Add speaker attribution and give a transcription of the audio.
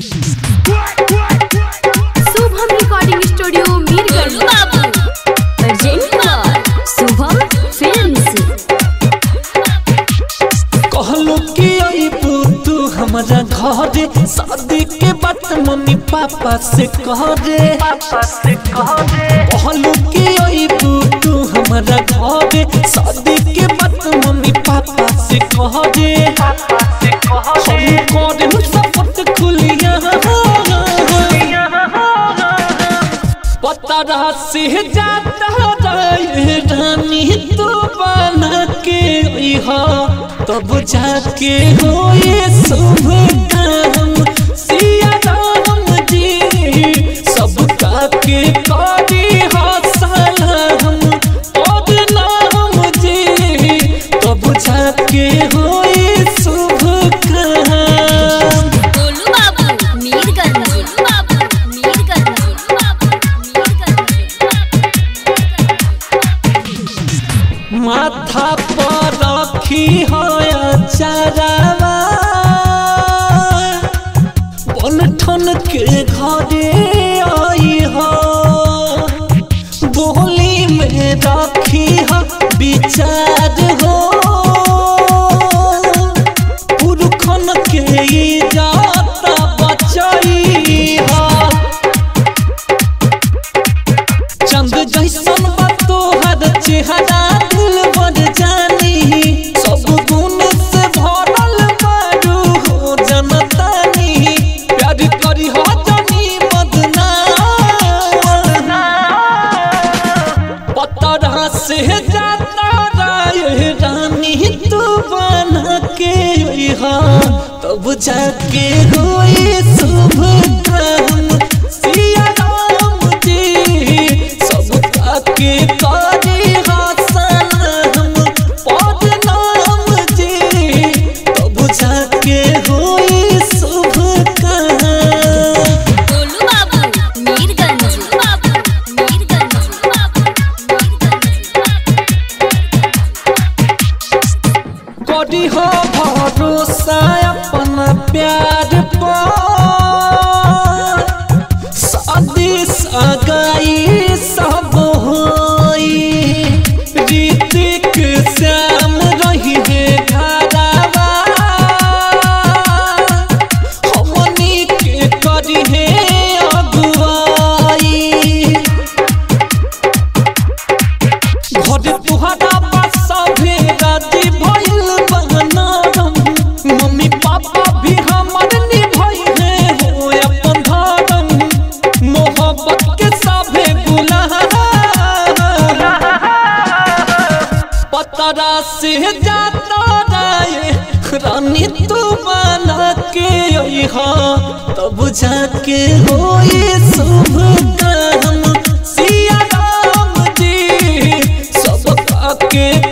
Speaker 1: Shubham recording studio Mirganj बाबू Shubham films.
Speaker 2: कहलो कि अइबू तू हमारा घरे शादी के बात मम्मी पापा से कह रे कहलो कि अइबू तू हमारा घरे शादी के बात मम्मी पापा से कह रे हम करे सपट खुलिया पता रहा से जाता रे रानी तू बना के तब जाके हो ये शुभ काम सिया राम जी सबका के करी सलाम और नाम जी तब जाके हो ये शुभ काम।
Speaker 1: गोलू बाबू मीरगंज
Speaker 2: माथा पर रखी हो चारावा बन ठन के घरे आई हो बोली में रखी हो विचार हो पुरखन के जाता बचाई हो चंद जैसन बा तोहर चेहरा से जाता रे रानी तू बना के तब जाके हो ये शुभ काम सिया राम जी सबका के करी सलाम और नाम जी तब जाके हो ये शुभ काम।
Speaker 1: गोलू बाबू मीरगंज
Speaker 2: करी हो भरोसा अपना प्यार पर शादी सगाई सब होई ऋतिक श्याम रही है घरवा हमनी के करी है अगुवाई घर तुहरा बस सभे राजी भइल मम्मी पापा भी हमर निभाई है हो अपन धर्म मोहब्बत के सभे गुलाम पतरा से जाता रे रानी तू बना के तब जाके हो ये शुभ काम सिया राम जी सबका के